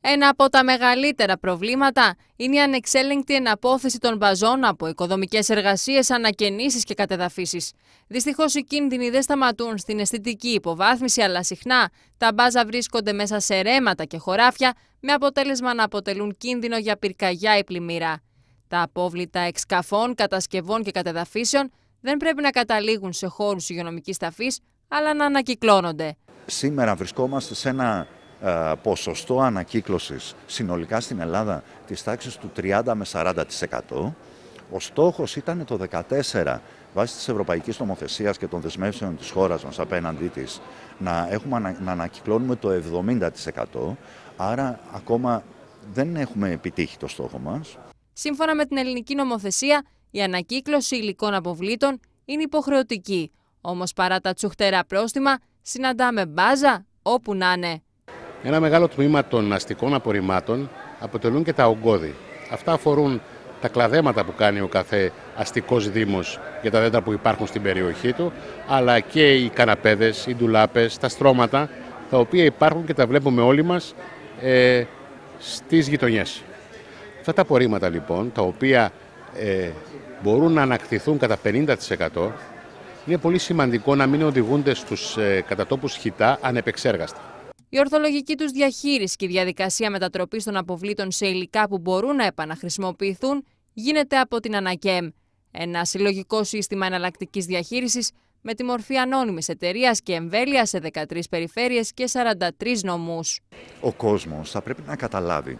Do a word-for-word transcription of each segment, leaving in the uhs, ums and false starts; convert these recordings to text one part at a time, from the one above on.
Ένα από τα μεγαλύτερα προβλήματα είναι η ανεξέλεγκτη εναπόθεση των μπαζών από οικοδομικές εργασίες, ανακαινήσεις και κατεδαφίσεις. Δυστυχώς οι κίνδυνοι δεν σταματούν στην αισθητική υποβάθμιση, αλλά συχνά τα μπάζα βρίσκονται μέσα σε ρέματα και χωράφια, με αποτέλεσμα να αποτελούν κίνδυνο για πυρκαγιά ή πλημμύρα. Τα απόβλητα εξκαφών, κατασκευών και κατεδαφίσεων δεν πρέπει να καταλήγουν σε χώρους υγειονομικής ταφής, αλλά να ανακυκλώνονται. Σήμερα βρισκόμαστε σε ένα ποσοστό ανακύκλωσης συνολικά στην Ελλάδα της τάξης του τριάντα με σαράντα τοις εκατό. Ο στόχος ήταν το δεκατέσσερα, βάσει της Ευρωπαϊκής Νομοθεσίας και των δεσμεύσεων της χώρας μας απέναντί της, να, έχουμε, να ανακυκλώνουμε το εβδομήντα τοις εκατό, άρα ακόμα δεν έχουμε επιτύχει το στόχο μας. Σύμφωνα με την ελληνική νομοθεσία, η ανακύκλωση υλικών αποβλήτων είναι υποχρεωτική. Όμως παρά τα τσουχτερά πρόστιμα, συναντάμε μπάζα όπου να είναι. Ένα μεγάλο τμήμα των αστικών απορριμμάτων αποτελούν και τα ογκώδη. Αυτά αφορούν τα κλαδέματα που κάνει ο κάθε αστικός δήμος για τα δέντρα που υπάρχουν στην περιοχή του, αλλά και οι καναπέδες, οι ντουλάπες, τα στρώματα, τα οποία υπάρχουν και τα βλέπουμε όλοι μας ε, στις γειτονιές. Αυτά τα απορρίμματα λοιπόν, τα οποία ε, μπορούν να ανακτηθούν κατά πενήντα τοις εκατό, είναι πολύ σημαντικό να μην οδηγούνται στους ε, κατατόπους χιτά ανεπεξέργαστα. Η ορθολογική τους διαχείριση και η διαδικασία μετατροπής των αποβλήτων σε υλικά που μπορούν να επαναχρησιμοποιηθούν γίνεται από την ΑΝΑΚΕΜ, ένα συλλογικό σύστημα εναλλακτικής διαχείρισης με τη μορφή ανώνυμης εταιρείας και εμβέλεια σε δεκατρείς περιφέρειες και σαράντα τρεις νομούς. Ο κόσμος θα πρέπει να καταλάβει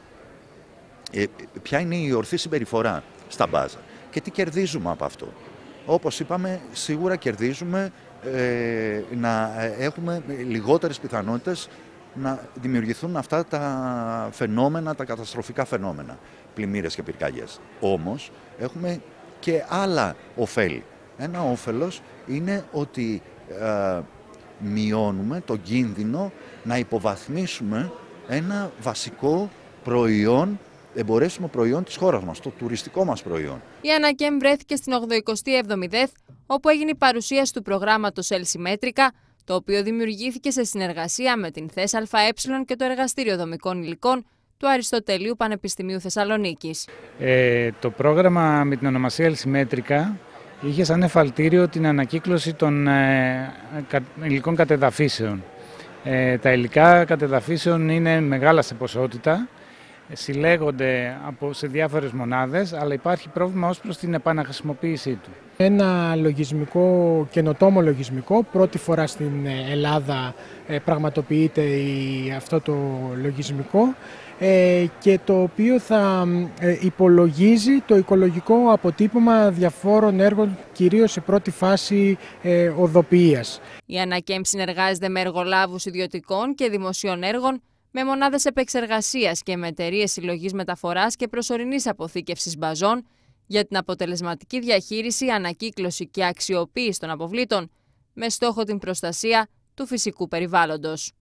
ε, ποια είναι η ορθή συμπεριφορά στα μπάζα και τι κερδίζουμε από αυτό. Όπως είπαμε, σίγουρα κερδίζουμε ε, να έχουμε λιγότερες πιθανότητες να δημιουργηθούν αυτά τα φαινόμενα, τα καταστροφικά φαινόμενα, πλημμύρες και πυρκαγιές. Όμως, έχουμε και άλλα ωφέλη. Ένα όφελος είναι ότι ε, μειώνουμε τον κίνδυνο να υποβαθμίσουμε ένα βασικό προϊόν, εμπορεύσιμο προϊόν της χώρας μας, το τουριστικό μας προϊόν. Η ΑΝΑΚΕΜ βρέθηκε στην ογδοηκοστή έβδομη ΔΕΘ, όπου έγινε η παρουσίαση του προγράμματος Ελσιμέτρικα, το οποίο δημιουργήθηκε σε συνεργασία με την ΘΕΣ ΑΕ και το Εργαστήριο Δομικών Υλικών του Αριστοτελείου Πανεπιστημίου Θεσσαλονίκης. Ε, το πρόγραμμα με την ονομασία Ελσιμέτρικα είχε σαν εφαλτήριο την ανακύκλωση των ε, κα, υλικών κατεδαφίσεων. Ε, τα υλικά κατεδαφίσεων είναι μεγάλα σε ποσότητα, συλλέγονται από, σε διάφορες μονάδες, αλλά υπάρχει πρόβλημα ως προς την επαναχρησιμοποίησή του. Ένα λογισμικό, καινοτόμο λογισμικό, πρώτη φορά στην Ελλάδα ε, πραγματοποιείται η, αυτό το λογισμικό ε, και το οποίο θα ε, υπολογίζει το οικολογικό αποτύπωμα διαφόρων έργων, κυρίως σε πρώτη φάση ε, οδοποιίας. Η ΑΝΑΚΕΜ συνεργάζεται με εργολάβους ιδιωτικών και δημοσίων έργων, με μονάδες επεξεργασίας και με εταιρείες συλλογής μεταφοράς και προσωρινής αποθήκευσης μπαζών για την αποτελεσματική διαχείριση, ανακύκλωση και αξιοποίηση των αποβλήτων με στόχο την προστασία του φυσικού περιβάλλοντος.